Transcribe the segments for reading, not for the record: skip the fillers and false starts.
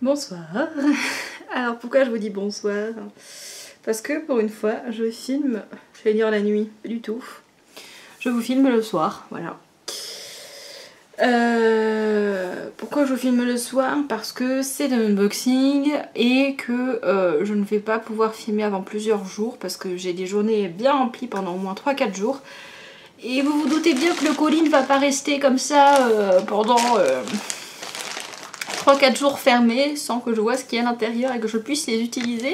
Bonsoir. Alors pourquoi je vous dis bonsoir? Parce que pour une fois je filme, je vais dire la nuit, pas du tout. Je vous filme le soir, voilà. Pourquoi je vous filme le soir? Parce que c'est l'unboxing et que je ne vais pas pouvoir filmer avant plusieurs jours parce que j'ai des journées bien remplies pendant au moins 3-4 jours. Et vous vous doutez bien que le colis ne va pas rester comme ça pendant 3-4 jours fermés sans que je vois ce qu'il y a à l'intérieur et que je puisse les utiliser.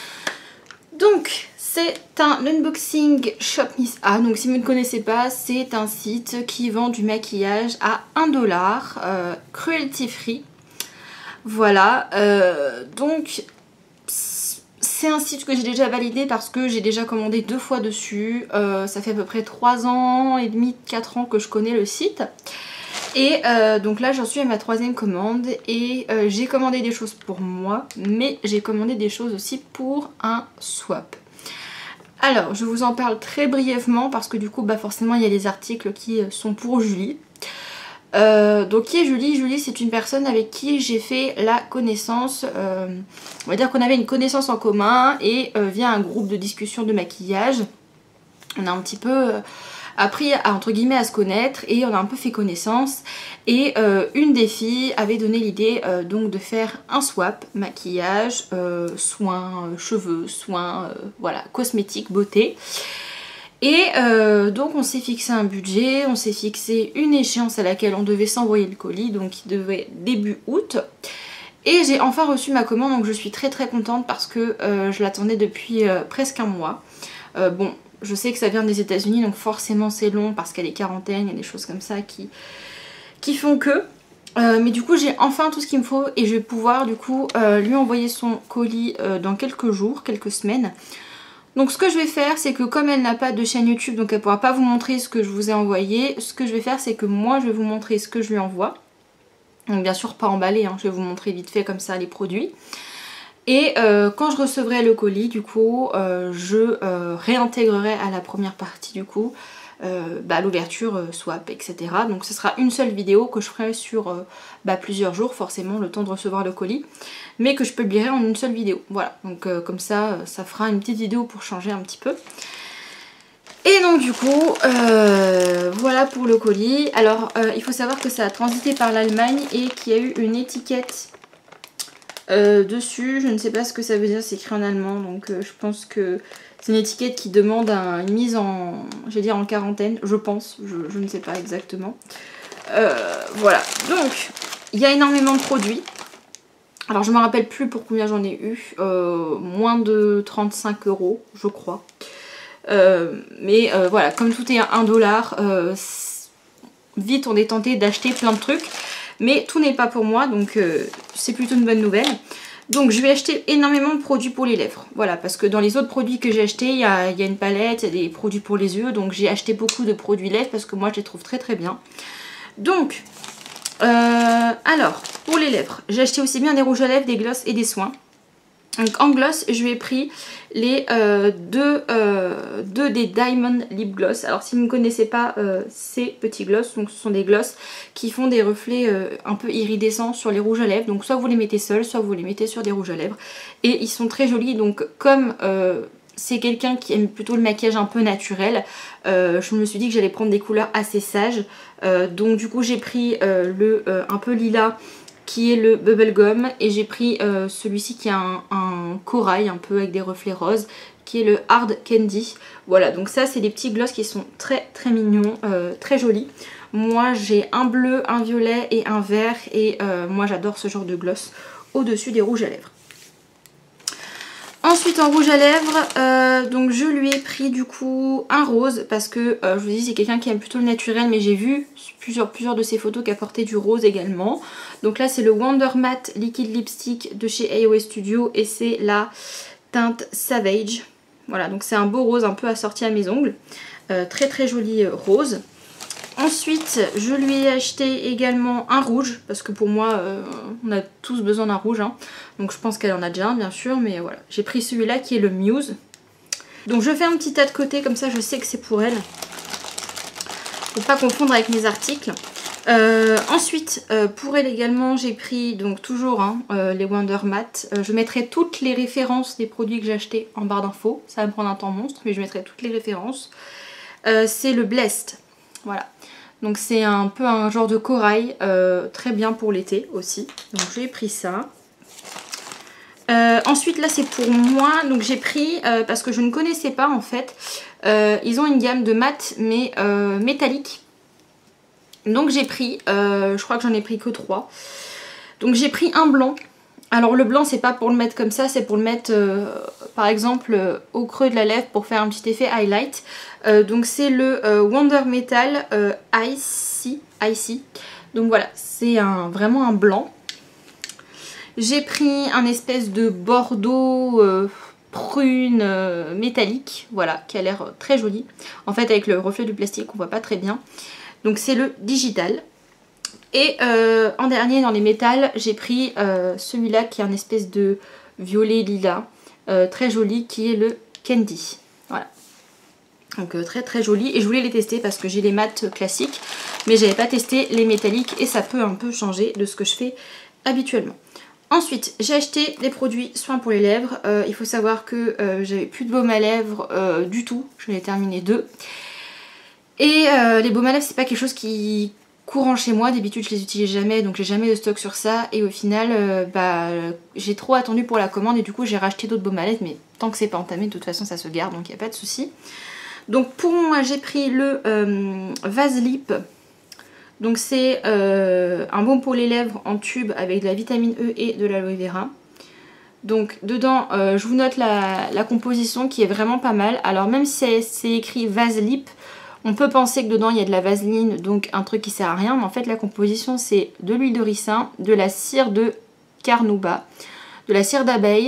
Donc c'est un unboxing Shop Miss A. Donc si vous ne connaissez pas, c'est un site qui vend du maquillage à 1 $, cruelty free. Voilà, donc c'est un site que j'ai déjà validé parce que j'ai déjà commandé 2 fois dessus. Ça fait à peu près 3 ans et demi, 4 ans que je connais le site. Et donc là j'en suis à ma 3e commande et j'ai commandé des choses pour moi, mais j'ai commandé des choses aussi pour un swap. Alors je vous en parle très brièvement parce que du coup bah forcément il y a les articles qui sont pour Julie. Donc qui est Julie? Julie c'est une personne avec qui j'ai fait la connaissance, on va dire qu'on avait une connaissance en commun et via un groupe de discussion de maquillage, on a un petit peu appris à, entre guillemets, à se connaître et on a un peu fait connaissance. Et une des filles avait donné l'idée donc de faire un swap, maquillage, soins, cheveux, soins, voilà, cosmétiques, beauté. Et donc on s'est fixé un budget, on s'est fixé une échéance à laquelle on devait s'envoyer le colis, donc qui devait être début août. Et j'ai enfin reçu ma commande, donc je suis très contente parce que je l'attendais depuis presque un mois. Bon, je sais que ça vient des États-Unis, donc forcément c'est long parce qu'il y a des quarantaines, il y a des choses comme ça qui font que. Mais du coup j'ai enfin tout ce qu'il me faut et je vais pouvoir du coup lui envoyer son colis dans quelques jours, quelques semaines. Donc ce que je vais faire, c'est que comme elle n'a pas de chaîne YouTube, donc elle ne pourra pas vous montrer ce que je vous ai envoyé, ce que je vais faire c'est que moi je vais vous montrer ce que je lui envoie. Donc bien sûr pas emballé, hein, je vais vous montrer vite fait comme ça les produits. Et quand je recevrai le colis du coup, je réintégrerai à la première partie du coup l'ouverture, swap, etc. Donc ce sera une seule vidéo que je ferai sur plusieurs jours, forcément le temps de recevoir le colis, mais que je publierai en une seule vidéo. Voilà, donc comme ça, ça fera une petite vidéo pour changer un petit peu. Et donc du coup, voilà pour le colis. Alors il faut savoir que ça a transité par l'Allemagne et qu'il y a eu une étiquette dessus, je ne sais pas ce que ça veut dire, c'est écrit en allemand, donc je pense que c'est une étiquette qui demande une mise en, j'allais dire en quarantaine, je pense, je ne sais pas exactement. Voilà, donc il y a énormément de produits. Alors je me rappelle plus pour combien j'en ai eu, moins de 35 €, je crois. Mais voilà, comme tout est à 1 $, vite on est tenté d'acheter plein de trucs. Mais tout n'est pas pour moi, donc c'est plutôt une bonne nouvelle. Donc je vais acheter énormément de produits pour les lèvres. Voilà, parce que dans les autres produits que j'ai achetés, il y a une palette, il y a des produits pour les yeux. Donc j'ai acheté beaucoup de produits lèvres parce que moi je les trouve très bien. Donc, alors, pour les lèvres, j'ai acheté aussi bien des rouges à lèvres, des glosses et des soins. Donc en gloss, je lui ai pris les deux des Diamond Lip Gloss. Alors si vous ne connaissez pas ces petits gloss, donc ce sont des gloss qui font des reflets un peu iridescents sur les rouges à lèvres. Donc soit vous les mettez seuls, soit vous les mettez sur des rouges à lèvres. Et ils sont très jolis, donc comme c'est quelqu'un qui aime plutôt le maquillage un peu naturel, je me suis dit que j'allais prendre des couleurs assez sages. Donc du coup j'ai pris un peu lilas, qui est le Bubblegum, et j'ai pris celui-ci qui a un corail un peu avec des reflets roses, qui est le Hard Candy. Voilà, donc ça c'est des petits gloss qui sont très mignons, très jolis. Moi j'ai un bleu, un violet et un vert, et moi j'adore ce genre de gloss au-dessus des rouges à lèvres. Ensuite en rouge à lèvres, donc je lui ai pris du coup un rose parce que je vous dis c'est quelqu'un qui aime plutôt le naturel, mais j'ai vu plusieurs de ses photos qui apportaient du rose également. Donc là c'est le Wonder Matte Liquid Lipstick de chez AOA Studio et c'est la teinte Savage. Voilà, donc c'est un beau rose un peu assorti à mes ongles, très joli rose. Ensuite, je lui ai acheté également un rouge, parce que pour moi, on a tous besoin d'un rouge. Hein. Donc je pense qu'elle en a déjà un, bien sûr, mais voilà. J'ai pris celui-là qui est le Muse. Donc je fais un petit tas de côté, comme ça je sais que c'est pour elle. Pour pas confondre avec mes articles. Ensuite, pour elle également, j'ai pris donc toujours hein, les Wonder Matte. Je mettrai toutes les références des produits que j'ai achetés en barre d'infos. Ça va me prendre un temps monstre, mais je mettrai toutes les références. C'est le Blessed. Voilà. Donc c'est un peu un genre de corail, très bien pour l'été aussi. Donc j'ai pris ça. Ensuite là c'est pour moi, donc j'ai pris, parce que je ne connaissais pas en fait, ils ont une gamme de mat mais métallique. Donc j'ai pris, je crois que j'en ai pris que 3. Donc j'ai pris un blanc. Alors le blanc c'est pas pour le mettre comme ça, c'est pour le mettre par exemple au creux de la lèvre pour faire un petit effet highlight. Donc c'est le Wonder Metal Icy. Donc voilà, c'est vraiment un blanc. J'ai pris un espèce de bordeaux prune métallique, voilà, qui a l'air très joli. En fait avec le reflet du plastique on voit pas très bien. Donc c'est le Digital. Et en dernier dans les métals, j'ai pris celui-là qui est un espèce de violet lilas, très joli, qui est le Candy. Voilà. Donc très très joli. Et je voulais les tester parce que j'ai les mats classiques, mais j'avais pas testé les métalliques et ça peut un peu changer de ce que je fais habituellement. Ensuite, j'ai acheté des produits soins pour les lèvres. Il faut savoir que j'avais plus de baume à lèvres du tout. J'en ai terminé 2. Et les baumes à lèvres c'est pas quelque chose qui courant chez moi, d'habitude je les utilise jamais donc j'ai jamais de stock sur ça et au final j'ai trop attendu pour la commande et du coup j'ai racheté d'autres baumes à lèvres mais tant que c'est pas entamé de toute façon ça se garde donc il n'y a pas de souci. Donc pour moi j'ai pris le Vaselip, donc c'est un baume pour les lèvres en tube avec de la vitamine E et de l'aloe vera. Donc dedans je vous note la composition qui est vraiment pas mal. Alors même si c'est écrit Vaselip, on peut penser que dedans il y a de la vaseline, donc un truc qui sert à rien, mais en fait la composition c'est de l'huile de ricin, de la cire de carnauba, de la cire d'abeille,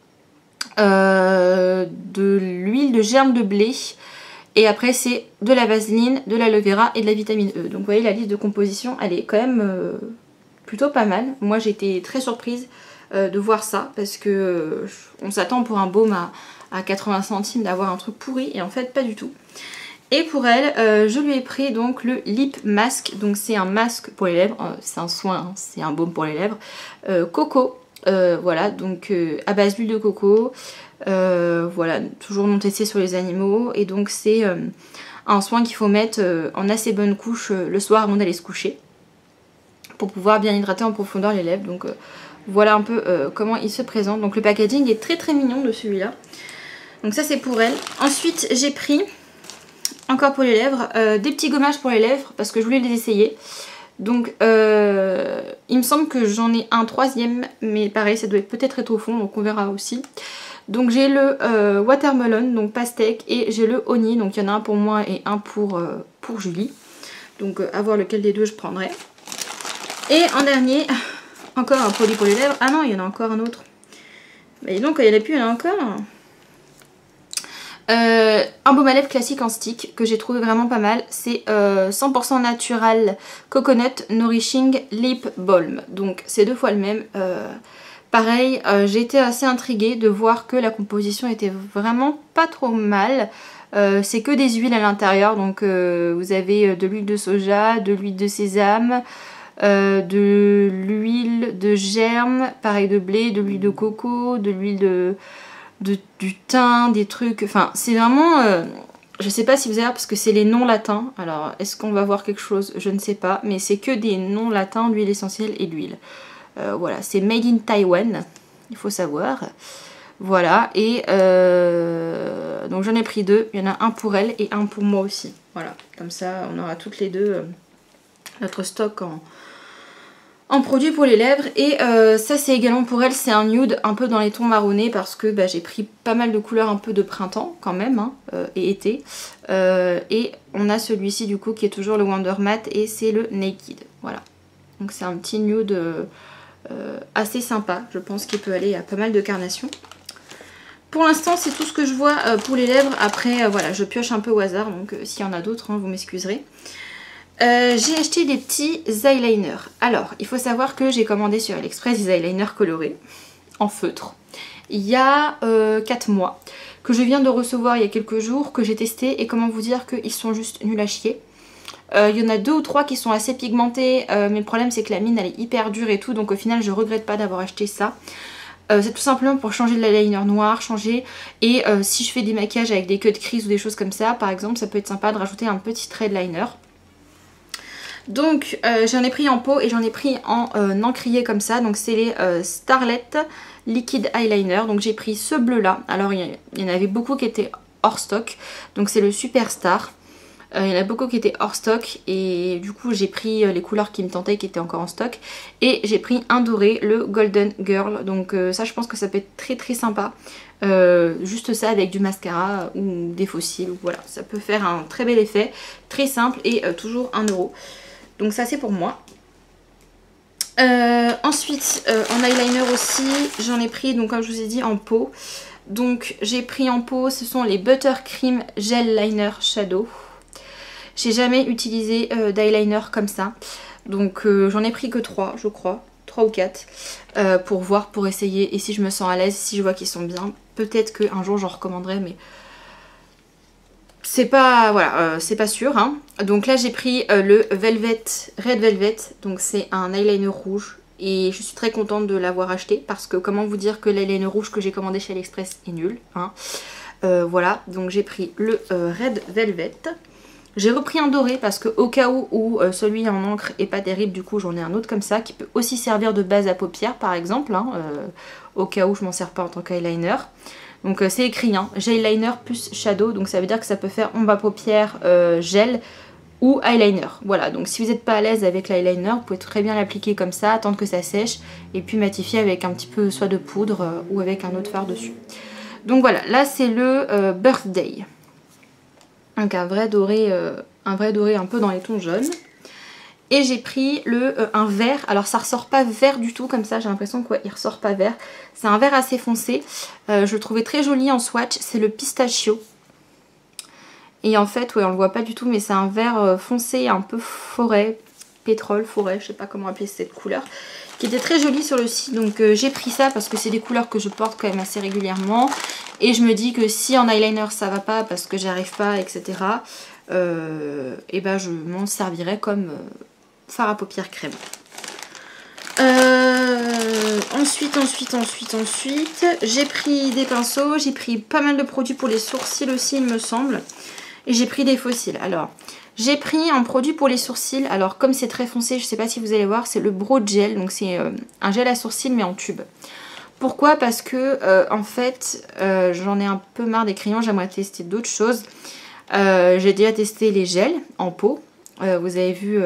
de l'huile de germe de blé, et après c'est de la vaseline, de l'aloe vera et de la vitamine E. Donc vous voyez la liste de composition elle est quand même plutôt pas mal. Moi j'ai été très surprise de voir ça, parce que on s'attend pour un baume à 80 centimes d'avoir un truc pourri, et en fait pas du tout. Et pour elle, je lui ai pris donc le Lip Mask. Donc c'est un masque pour les lèvres, c'est un soin, hein, c'est un baume pour les lèvres. Coco, voilà, donc à base d'huile de coco. Voilà, toujours non testé sur les animaux. Et donc c'est un soin qu'il faut mettre en assez bonne couche le soir avant d'aller se coucher, pour pouvoir bien hydrater en profondeur les lèvres. Donc voilà un peu comment il se présente. Donc le packaging est très très mignon de celui-là. Donc ça c'est pour elle. Ensuite j'ai pris... encore pour les lèvres, des petits gommages pour les lèvres parce que je voulais les essayer. Donc il me semble que j'en ai un 3e, mais pareil ça doit être peut-être être au fond, donc on verra aussi. Donc j'ai le watermelon, donc pastèque, et j'ai le honey, donc il y en a un pour moi et un pour Julie. Donc à voir lequel des deux je prendrai. Et en dernier, encore un produit pour les lèvres. Ah non, il y en a encore un autre. Mais donc il n'y en a plus, il y en a encore. Un baume à lèvres classique en stick que j'ai trouvé vraiment pas mal, c'est 100% natural coconut nourishing lip balm, donc c'est 2 fois le même. Pareil, j'ai été assez intriguée de voir que la composition était vraiment pas trop mal. C'est que des huiles à l'intérieur, donc vous avez de l'huile de soja, de l'huile de sésame, de l'huile de germe, pareil de blé, de l'huile de coco, de l'huile du thym, des trucs, enfin c'est vraiment, je sais pas si vous allez voir parce que c'est les noms latins, alors est-ce qu'on va voir quelque chose, je ne sais pas, mais c'est que des noms latins, l'huile essentielle et l'huile. Voilà, c'est made in Taiwan, il faut savoir. Voilà, et donc j'en ai pris 2, il y en a un pour elle et un pour moi aussi. Voilà, comme ça on aura toutes les deux notre stock en produit pour les lèvres. Et ça c'est également pour elle, c'est un nude un peu dans les tons marronnés parce que j'ai pris pas mal de couleurs un peu de printemps quand même, hein, et été. Et on a celui-ci du coup qui est toujours le Wonder Matte et c'est le Naked. Voilà, donc c'est un petit nude assez sympa, je pense qu'il peut aller à pas mal de carnations. Pour l'instant c'est tout ce que je vois pour les lèvres. Après voilà, je pioche un peu au hasard, donc s'il y en a d'autres, hein, vous m'excuserez. J'ai acheté des petits eyeliners. Alors, il faut savoir que j'ai commandé sur AliExpress des eyeliners colorés en feutre il y a 4 mois, que je viens de recevoir il y a quelques jours, que j'ai testé, et comment vous dire qu'ils sont juste nuls à chier. Il y en a 2 ou 3 qui sont assez pigmentés, mais le problème c'est que la mine elle est hyper dure et tout, donc au final je regrette pas d'avoir acheté ça. C'est tout simplement pour changer de l'eyeliner noir, changer, et si je fais des maquillages avec des queues de crise ou des choses comme ça, par exemple, ça peut être sympa de rajouter un petit trait de liner. Donc j'en ai pris en pot et j'en ai pris en encrier comme ça, donc c'est les Starlet Liquid Eyeliner, donc j'ai pris ce bleu là, alors il y en avait beaucoup qui étaient hors stock, donc c'est le Superstar. Il y en a beaucoup qui étaient hors stock et du coup j'ai pris les couleurs qui me tentaient qui étaient encore en stock. Et j'ai pris un doré, le Golden Girl. Donc ça je pense que ça peut être très très sympa. Juste ça avec du mascara ou des faux cils. Voilà, ça peut faire un très bel effet. Très simple et toujours 1 €. Donc ça c'est pour moi. Ensuite en eyeliner aussi j'en ai pris, donc comme je vous ai dit, en pot. Donc j'ai pris en pot, ce sont les Buttercream Gel Liner Shadow. J'ai jamais utilisé d'eyeliner comme ça. Donc j'en ai pris que 3 je crois. 3 ou 4 pour voir, pour essayer. Et si je me sens à l'aise, si je vois qu'ils sont bien, peut-être qu'un jour j'en recommanderai. Mais c'est pas, voilà, c'est pas sûr. Hein. Donc là j'ai pris le Red Velvet. Donc c'est un eyeliner rouge. Et je suis très contente de l'avoir acheté. Parce que comment vous dire que l'eyeliner rouge que j'ai commandé chez AliExpress est nul. Hein. Voilà, donc j'ai pris le Red Velvet. J'ai repris un doré parce que au cas où celui en encre est pas terrible, du coup j'en ai un autre comme ça qui peut aussi servir de base à paupières par exemple, hein, au cas où je m'en sers pas en tant qu'eyeliner. Donc c'est écrit, hein, gel liner plus shadow, donc ça veut dire que ça peut faire ombre à paupières, gel ou eyeliner. Voilà, donc si vous n'êtes pas à l'aise avec l'eyeliner, vous pouvez très bien l'appliquer comme ça, attendre que ça sèche et puis matifier avec un petit peu soit de poudre ou avec un autre fard dessus. Donc voilà, là c'est le Birthday. Donc un vrai doré un peu dans les tons jaunes. Et j'ai pris un vert. Alors ça ressort pas vert du tout comme ça. J'ai l'impression qu'il ressort pas vert. C'est un vert assez foncé. Je le trouvais très joli en swatch. C'est le Pistachio. Et en fait, ouais, on le voit pas du tout. Mais c'est un vert foncé, un peu forêt. Pétrole, forêt, je sais pas comment appeler cette couleur. Qui était très joli sur le site. Donc j'ai pris ça parce que c'est des couleurs que je porte quand même assez régulièrement. Et je me dis que si en eyeliner ça va pas parce que j'y arrive pas, etc. Et ben je m'en servirai comme fard à paupières crème. Ensuite, j'ai pris des pinceaux. J'ai pris pas mal de produits pour les sourcils aussi, il me semble. Et j'ai pris des faux cils. Alors, j'ai pris un produit pour les sourcils. Alors, comme c'est très foncé, je sais pas si vous allez voir, c'est le Brow Gel. Donc, c'est un gel à sourcils mais en tube. Pourquoi? Parce que en fait j'en ai un peu marre des crayons, j'aimerais tester d'autres choses. J'ai déjà testé les gels en pot. Vous avez vu...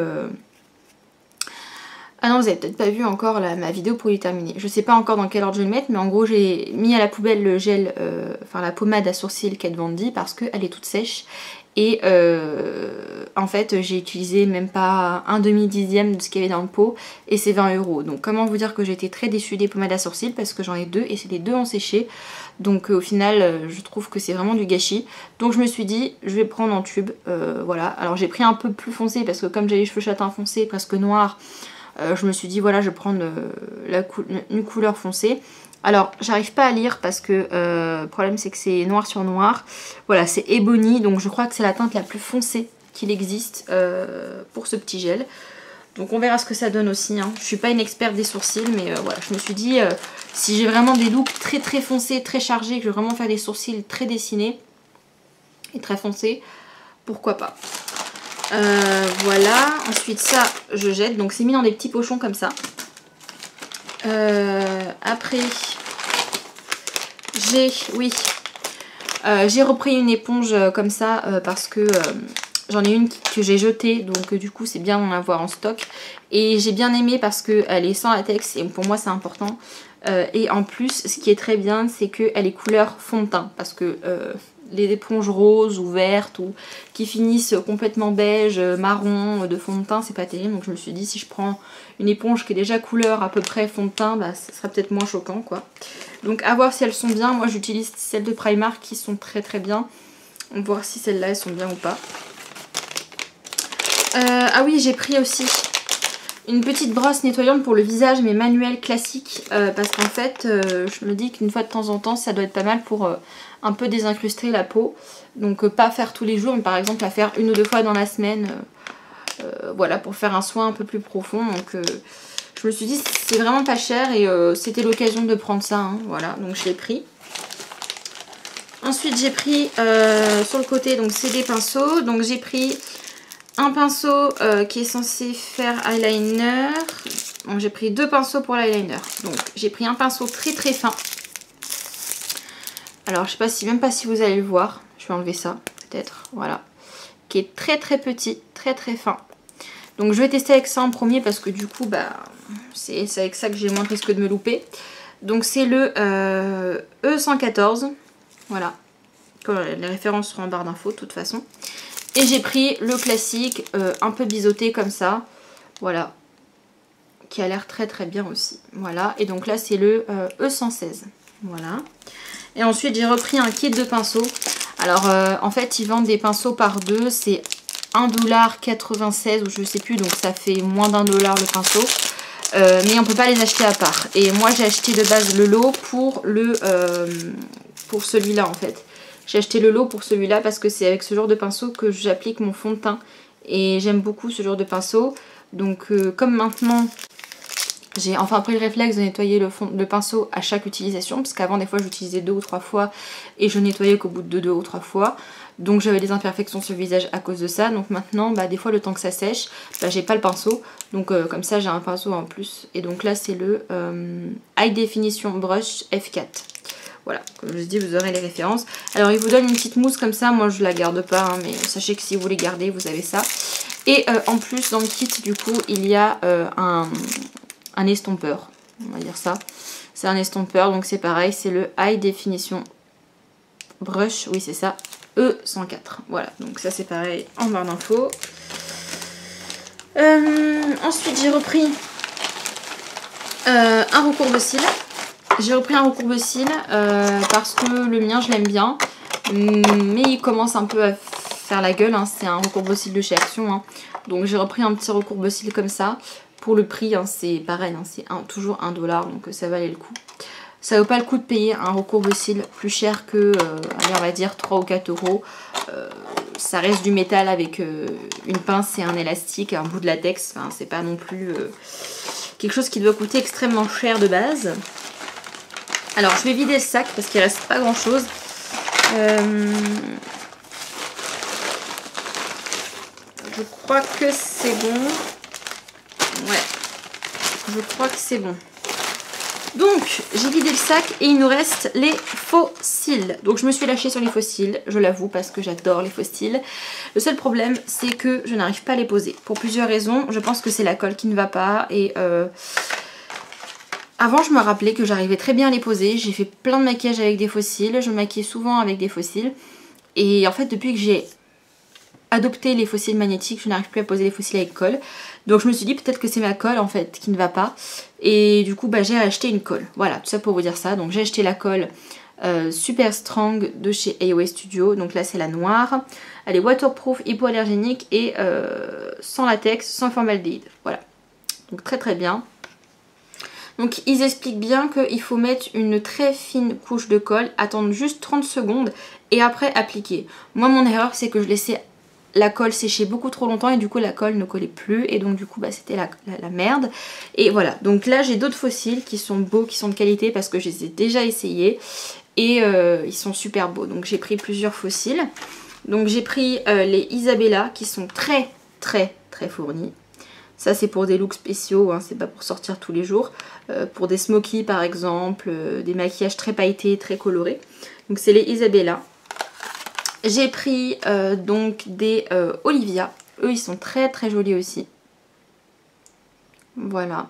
Ah non, vous avez peut-être pas vu encore ma vidéo pour y terminer. Je sais pas encore dans quel ordre je vais le mettre, mais en gros j'ai mis à la poubelle le gel, enfin la pommade à sourcils Kat Von D parce qu'elle est toute sèche. Et en fait j'ai utilisé même pas un demi-dixième de ce qu'il y avait dans le pot et c'est 20 €. Donc comment vous dire que j'ai été très déçue des pommades à sourcils parce que j'en ai 2 et les 2 ont séché. Donc au final je trouve que c'est vraiment du gâchis. Donc je me suis dit je vais prendre en tube, voilà. Alors j'ai pris un peu plus foncé parce que comme j'ai les cheveux châtains foncés, presque noirs, je me suis dit voilà je vais prendre une couleur foncée. Alors j'arrive pas à lire parce que le problème c'est que c'est noir sur noir. Voilà, c'est Ebony, donc je crois que c'est la teinte la plus foncée qu'il existe pour ce petit gel. Donc on verra ce que ça donne aussi, hein. Je suis pas une experte des sourcils, mais voilà, je me suis dit si j'ai vraiment des looks très très foncés, très chargés, que je veux vraiment faire des sourcils très dessinés et très foncés, pourquoi pas. Voilà, ensuite ça je jette, donc c'est mis dans des petits pochons comme ça. Après j'ai repris une éponge comme ça parce que j'en ai une que j'ai jetée, donc du coup c'est bien d'en avoir en stock. Et j'ai bien aimé parce qu'elle est sans latex et pour moi c'est important. Et en plus ce qui est très bien c'est qu'elle est couleur fond de teint parce que les éponges roses ou vertes ou qui finissent complètement beige, marron, de fond de teint, c'est pas terrible. Donc je me suis dit si je prends une éponge qui est déjà couleur à peu près fond de teint, bah ça sera peut-être moins choquant quoi. Donc à voir si elles sont bien. Moi j'utilise celles de Primark qui sont très très bien. On va voir si celles-là elles sont bien ou pas. Ah oui, j'ai pris aussi une petite brosse nettoyante pour le visage mais manuelle classique parce qu'en fait je me dis qu'une fois de temps en temps ça doit être pas mal pour un peu désincruster la peau. Donc pas faire tous les jours mais par exemple la faire 1 ou 2 fois dans la semaine. Voilà, pour faire un soin un peu plus profond. Donc je me suis dit c'est vraiment pas cher et c'était l'occasion de prendre ça, hein, voilà, donc je l'ai pris. Ensuite j'ai pris sur le côté, donc c'est des pinceaux, donc j'ai pris un pinceau qui est censé faire eyeliner. Donc j'ai pris 2 pinceaux pour l'eyeliner. Donc j'ai pris un pinceau très très fin. Alors je sais pas si, même pas si vous allez le voir, je vais enlever ça peut-être, voilà, qui est très très petit, très très fin. Donc je vais tester avec ça en premier parce que du coup bah c'est avec ça que j'ai moins de risque de me louper. Donc c'est le E114, voilà, les références seront en barre d'infos de toute façon. Et j'ai pris le classique un peu biseauté comme ça, voilà, qui a l'air très très bien aussi, voilà. Et donc là c'est le E116, voilà. Et ensuite j'ai repris un kit de pinceaux. Alors en fait ils vendent des pinceaux par 2, c'est 1,96 $, ou je sais plus, donc ça fait moins d'1 $ le pinceau. Mais on peut pas les acheter à part. Et moi j'ai acheté de base le lot pour celui-là en fait. J'ai acheté le lot pour celui-là parce que c'est avec ce genre de pinceau que j'applique mon fond de teint. Et j'aime beaucoup ce genre de pinceau. Donc comme maintenant j'ai enfin pris le réflexe de nettoyer le pinceau à chaque utilisation, parce qu'avant des fois j'utilisais 2 ou 3 fois et je nettoyais qu'au bout de 2 ou 3 fois. Donc j'avais des imperfections sur le visage à cause de ça. Donc maintenant bah, des fois le temps que ça sèche, bah, j'ai pas le pinceau. Donc comme ça j'ai un pinceau en plus. Et donc là c'est le High Definition Brush F4. Voilà, comme je vous dis, vous aurez les références. Alors il vous donne une petite mousse comme ça, moi je la garde pas, hein, mais sachez que si vous les gardez, vous avez ça. Et en plus dans le kit du coup il y a un estompeur, on va dire ça. C'est un estompeur, donc c'est pareil, c'est le High Definition Brush, oui c'est ça, E104. Voilà, donc ça c'est pareil en barre d'infos. Ensuite j'ai repris un recourbe cils. J'ai repris un recourbe cils parce que le mien je l'aime bien, mais il commence un peu à faire la gueule, hein. C'est un recourbe cils de chez Action, hein. Donc j'ai repris un petit recourbe cils comme ça. Pour le prix, hein, c'est pareil, hein, c'est toujours 1 $, donc ça valait le coup. Ça vaut pas le coup de payer un recourbe cils plus cher que, allez, on va dire 3 ou 4 €. Ça reste du métal avec une pince et un élastique, un bout de latex. Enfin, c'est pas non plus quelque chose qui doit coûter extrêmement cher de base. Alors, je vais vider le sac parce qu'il reste pas grand chose. Je crois que c'est bon. Ouais, je crois que c'est bon. Donc, j'ai vidé le sac et il nous reste les faux cils. Donc, je me suis lâchée sur les faux cils, je l'avoue, parce que j'adore les faux cils. Le seul problème, c'est que je n'arrive pas à les poser. Pour plusieurs raisons. Je pense que c'est la colle qui ne va pas. Et avant, je me rappelais que j'arrivais très bien à les poser. J'ai fait plein de maquillage avec des faux cils. Je me maquille souvent avec des faux cils. Et en fait, depuis que j'ai adopté les faux cils magnétiques, je n'arrive plus à poser les faux cils avec colle. Donc je me suis dit peut-être que c'est ma colle en fait qui ne va pas. Et du coup bah, j'ai acheté une colle. Voilà, tout ça pour vous dire ça. Donc j'ai acheté la colle Super Strong de chez AOA Studio. Donc là c'est la noire. Elle est waterproof, hypoallergénique et sans latex, sans formaldéhyde. Voilà. Donc très très bien. Donc ils expliquent bien qu'il faut mettre une très fine couche de colle, attendre juste 30 secondes et après appliquer. Moi mon erreur c'est que je laissais la colle séchait beaucoup trop longtemps et du coup la colle ne collait plus et donc du coup bah, c'était la merde. Et voilà, donc là j'ai d'autres faux cils qui sont beaux, qui sont de qualité parce que je les ai déjà essayés et ils sont super beaux. Donc j'ai pris plusieurs faux cils. Donc j'ai pris les Isabella qui sont très très très fournis. Ça c'est pour des looks spéciaux, hein, c'est pas pour sortir tous les jours. Pour des smokies par exemple, des maquillages très pailletés, très colorés. Donc c'est les Isabella. J'ai pris donc des Olivia. Eux ils sont très très jolis aussi. Voilà.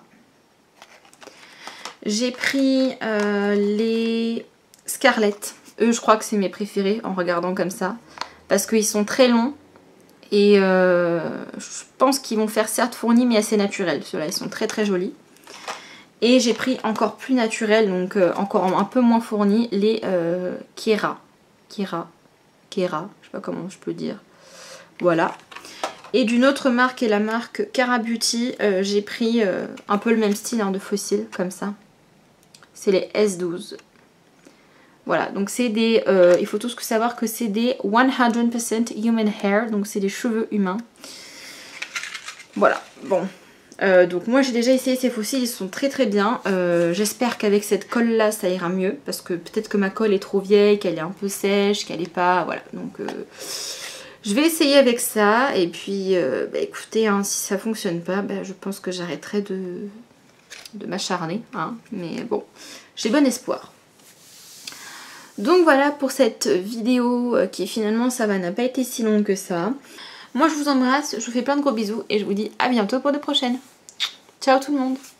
J'ai pris les Scarlett. Eux je crois que c'est mes préférés en regardant comme ça. Parce qu'ils sont très longs. Et je pense qu'ils vont faire certes fournis mais assez naturels. Ceux-là ils sont très très jolis. Et j'ai pris encore plus naturels, donc encore un peu moins fournis, les Kiera. Je sais pas comment je peux dire. Voilà. Et d'une autre marque, et la marque Cara Beauty, j'ai pris un peu le même style hein, de faux cils, comme ça. C'est les S12. Voilà, donc c'est des... il faut tous savoir que c'est des 100% human hair, donc c'est des cheveux humains. Voilà, bon. Donc moi j'ai déjà essayé ces fossiles, ils sont très très bien. J'espère qu'avec cette colle là ça ira mieux. Parce que peut-être que ma colle est trop vieille, qu'elle est un peu sèche, qu'elle est pas... Voilà, donc je vais essayer avec ça. Et puis bah, écoutez, hein, si ça fonctionne pas, bah, je pense que j'arrêterai de m'acharner. Hein. Mais bon, j'ai bon espoir. Donc voilà pour cette vidéo qui finalement ça va n'a pas été si longue que ça. Moi je vous embrasse, je vous fais plein de gros bisous et je vous dis à bientôt pour de prochaines. Ciao tout le monde!